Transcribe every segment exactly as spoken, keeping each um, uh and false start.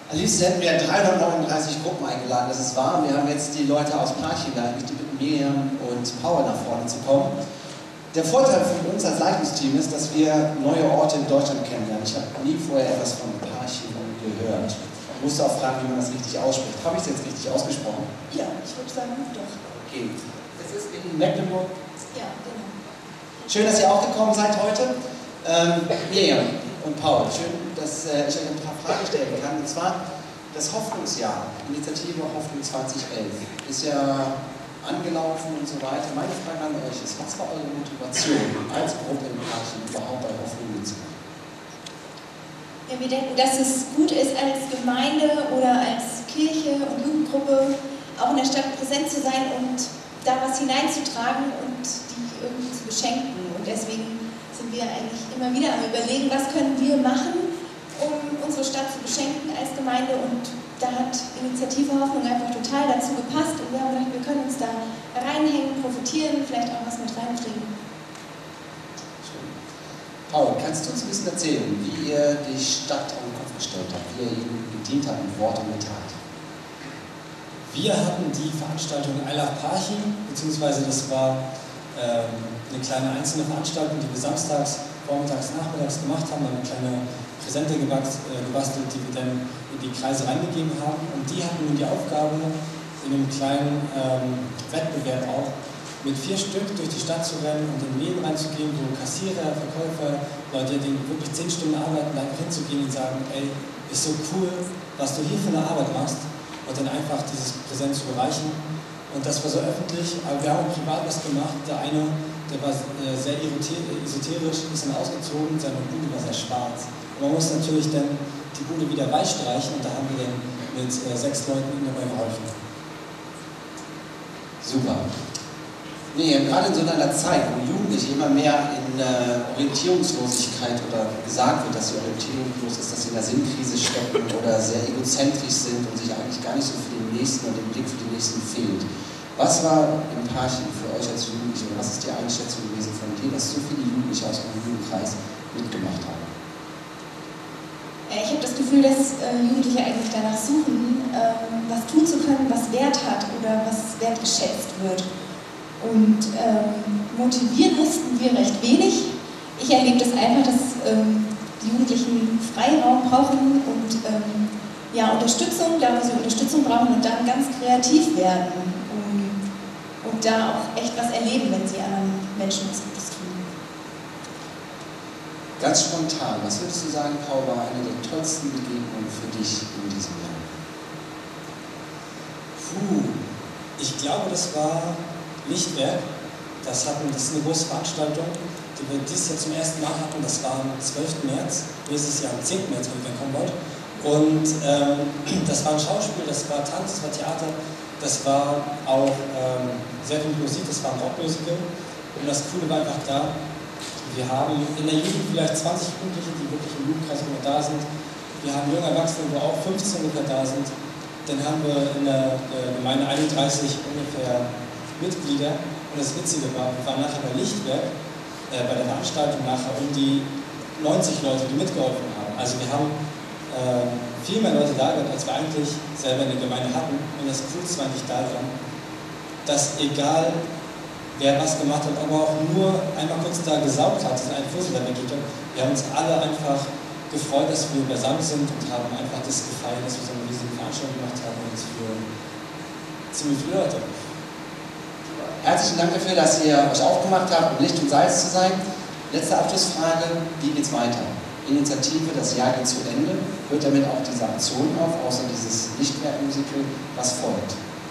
Am liebsten hätten wir dreihundertneununddreißig Gruppen eingeladen, das ist wahr. Wir haben jetzt die Leute aus Parchim da, ich bitte Miriam und Paul nach vorne zu kommen. Der Vorteil von uns als Leitungsteam ist, dass wir neue Orte in Deutschland kennenlernen. Ich habe nie vorher etwas von Parchim gehört. Ich musste auch fragen, wie man das richtig ausspricht. Habe ich es jetzt richtig ausgesprochen? Ja, ich würde sagen, doch. Okay. Es ist in Mecklenburg. Ja, genau. Schön, dass ihr auch gekommen seid heute. Ähm, Miriam und Paul, schön, dass äh, ich euch ein paar Fragen stellen kann. Und zwar das Hoffnungsjahr, Initiative Hoffnung zweitausendelf, ist ja angelaufen und so weiter. Meine Frage an euch ist, was war eure Motivation als Gruppe in Parchim überhaupt bei Hoffnung mitzumachen? Ja, wir denken, dass es gut ist, als Gemeinde oder als Kirche und Jugendgruppe auch in der Stadt präsent zu sein und da was hineinzutragen und die irgendwie zu beschenken. Und deswegen sind wir eigentlich immer wieder am Überlegen, was können wir machen, um unsere Stadt zu beschenken als Gemeinde. Und da hat Initiative Hoffnung einfach total dazu gepasst. Und wir haben gedacht, wir können uns da reinhängen, profitieren, vielleicht auch was mit reinbringen. Paul, kannst du uns ein bisschen erzählen, wie ihr die Stadt auf den Kopf gestellt habt, wie ihr ihnen gedient habt mit Wort und mit Tat? Wir hatten die Veranstaltung I Love Parchim, beziehungsweise das war ähm, eine kleine einzelne Veranstaltung, die wir samstags, vormittags, nachmittags gemacht haben, eine kleine Präsente gebastelt, die wir dann in die Kreise reingegeben haben. Und die hatten nun die Aufgabe, in einem kleinen ähm, Wettbewerb auch, mit vier Stück durch die Stadt zu rennen und in Läden reinzugehen, wo Kassierer, Verkäufer, Leute, die wirklich zehn Stunden arbeiten, einfach hinzugehen und sagen, ey, ist so cool, was du hier für eine Arbeit machst, und dann einfach dieses Präsent zu erreichen. Und das war so öffentlich, aber wir haben auch privat was gemacht. Der eine, der war sehr esoterisch, ist dann ausgezogen, seine Bude war sehr schwarz. Und man muss natürlich dann die Bude wieder weiß streichen, und da haben wir dann mit sechs Leuten ihm dabei geholfen. Super. Nee, gerade in so einer Zeit, wo Jugendliche immer mehr in äh, Orientierungslosigkeit oder gesagt wird, dass sie orientierungslos ist, dass sie in der Sinnkrise stecken oder sehr egozentrisch sind und sich eigentlich gar nicht so für den Nächsten und den Blick für den Nächsten fehlt. Was war im Parchim für euch als Jugendliche und was ist die Einschätzung gewesen von dir, dass so viele Jugendliche aus eurem Jugendkreis mitgemacht haben? Ich habe das Gefühl, dass äh, Jugendliche eigentlich danach suchen, äh, was tun zu können, was Wert hat oder was wertgeschätzt wird. Und ähm, motivieren mussten wir recht wenig. Ich erlebe das einfach, dass ähm, die Jugendlichen Freiraum brauchen und ähm, ja, Unterstützung, da wo sie Unterstützung brauchen, und dann ganz kreativ werden um, und da auch echt was erleben, wenn sie anderen Menschen was Gutes tun. Ganz spontan, was würdest du sagen, Paul, war eine der tollsten Begegnungen für dich in diesem Jahr? Puh, ich glaube, das war Lichtwerk. Das, hatten, das ist eine große Veranstaltung, die wir dieses Jahr zum ersten Mal hatten. Das war am zwölften März, nächstes Jahr am zehnten März, wenn ihr kommen wollt. Und ähm, das war ein Schauspiel, das war Tanz, das war Theater, das war auch ähm, sehr viel Musik, das war ein Rockmusical. Und das Coole war einfach da, wir haben in der Jugend vielleicht zwanzig Jugendliche, die wirklich im Jugendkreis immer da sind. Wir haben junge Erwachsene, wo auch fünfzehn ungefähr da sind. Dann haben wir in der äh, Gemeinde einunddreißig ungefähr Mitglieder, und das Witzige war, wir waren nachher bei Lichtwerk, äh, bei der Veranstaltung nachher um die neunzig Leute, die mitgeholfen haben. Also wir haben äh, viel mehr Leute da gehabt, als wir eigentlich selber in der Gemeinde hatten. Und das Coolste war eigentlich daran, dass egal wer was gemacht hat, aber auch nur einmal kurz da gesaugt hat, diesen einen Fussel da weggeht, wir haben uns alle einfach gefreut, dass wir beisammen sind und haben einfach das gefeiert, dass wir so eine riesige Veranstaltung gemacht haben, und für ziemlich viele Leute. Herzlichen Dank dafür, dass ihr euch aufgemacht habt, um Licht und Salz zu sein. Letzte Abschlussfrage, wie geht's weiter? Initiative, das Jahr geht zu Ende. Hört damit auch diese Aktion auf, außer dieses Lichtwerk-Musical? Was folgt?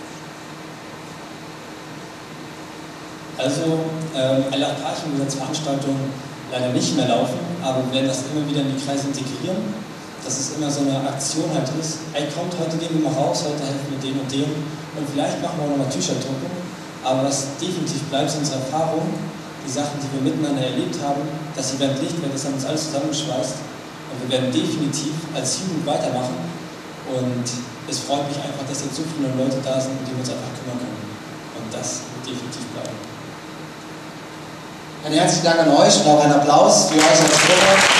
Also, ähm, I Love Parchim wird als Veranstaltung leider nicht mehr laufen, aber wir werden das immer wieder in die Kreise integrieren, dass es immer so eine Aktion halt ist. Ey, kommt, heute gehen wir mal raus, heute helfen wir dem und dem, und vielleicht machen wir auch nochmal T-Shirt drucken. Aber was definitiv bleibt, ist unsere Erfahrung, die Sachen, die wir miteinander erlebt haben, das Event Lichtwerk, das hat uns alles zusammengeschweißt, und wir werden definitiv als Jugend weitermachen, und es freut mich einfach, dass jetzt so viele Leute da sind, um die wir uns einfach kümmern können, und das wird definitiv bleiben. Einen herzlichen Dank an euch und auch einen Applaus für euch als Gruppe.